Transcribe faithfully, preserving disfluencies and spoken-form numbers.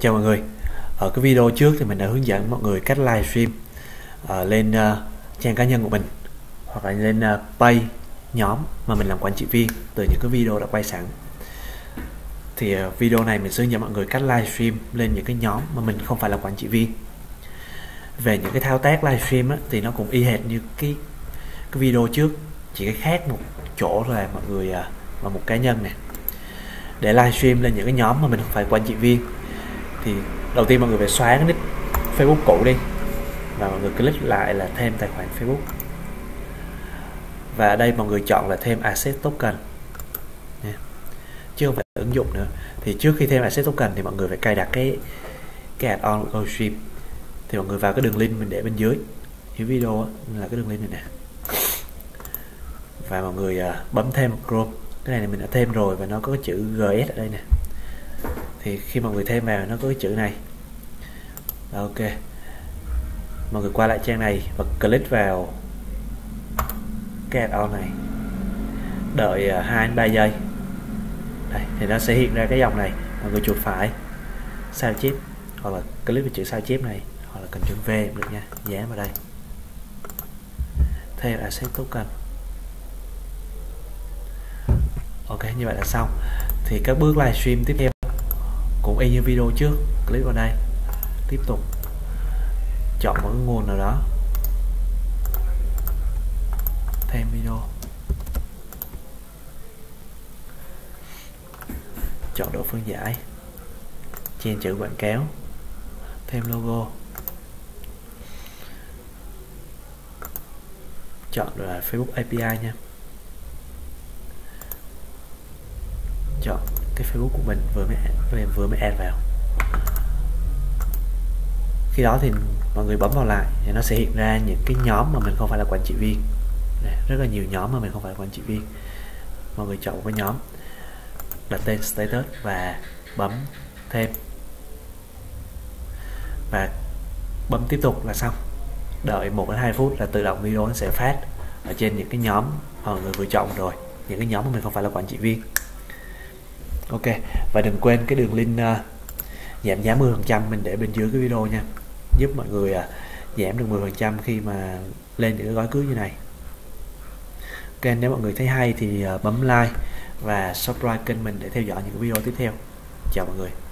Chào mọi người. Ở cái video trước thì mình đã hướng dẫn mọi người cách livestream uh, lên uh, trang cá nhân của mình hoặc là lên uh, page nhóm mà mình làm quản trị viên từ những cái video đã quay sẵn. Thì uh, video này mình sẽ hướng dẫn mọi người cách livestream lên những cái nhóm mà mình không phải là quản trị viên. Về những cái thao tác livestream á, thì nó cũng y hệt như cái cái video trước, chỉ cái khác một chỗ là mọi người uh, là một cá nhân nè. Để livestream lên những cái nhóm mà mình không phải quản trị viên thì đầu tiên mọi người phải xóa cái nick Facebook cũ đi và mọi người click lại là thêm tài khoản Facebook, và ở đây mọi người chọn là thêm asset token nha, chứ không phải ứng dụng nữa. Thì trước khi thêm asset token thì mọi người phải cài đặt cái cái add-on của GoStream. Thì mọi người vào cái đường link mình để bên dưới dưới video đó, là cái đường link này nè, và mọi người uh, bấm thêm Chrome. Cái này mình đã thêm rồi và nó có cái chữ giê ét ở đây nè. Thì khi mọi người thêm vào nó có cái chữ này. Ok, mọi người qua lại trang này và click vào cái add-on này, đợi hai đến ba giây. Đây, thì nó sẽ hiện ra cái dòng này. Mọi người chuột phải sao chép hoặc là click vào chữ sao chép này, hoặc là cần chữ V cũng được nha, dán vào đây, thêm asset token. Ok, như vậy là xong. Thì các bước livestream tiếp theo cũng y như video trước. Click vào đây, tiếp tục chọn một cái nguồn nào đó, thêm video, chọn độ phân giải, chèn chữ quảng cáo, thêm logo, chọn là Facebook a pê i nha, chọn cái Facebook của mình vừa mới vừa mới add vào. Khi đó thì mọi người bấm vào lại thì nó sẽ hiện ra những cái nhóm mà mình không phải là quản trị viên. Đây, rất là nhiều nhóm mà mình không phải là quản trị viên. Mọi người chọn một cái nhóm, đặt tên status và bấm thêm và bấm tiếp tục là xong. Đợi một đến hai phút là tự động video nó sẽ phát ở trên những cái nhóm mà mọi người vừa chọn rồi, những cái nhóm mà mình không phải là quản trị viên. Ok, và đừng quên cái đường link uh, giảm giá mười phần trăm mình để bên dưới cái video nha, giúp mọi người uh, giảm được mười phần trăm khi mà lên những cái gói cước như này. Ok, nếu mọi người thấy hay thì uh, bấm like và subscribe kênh mình để theo dõi những video tiếp theo. Chào mọi người.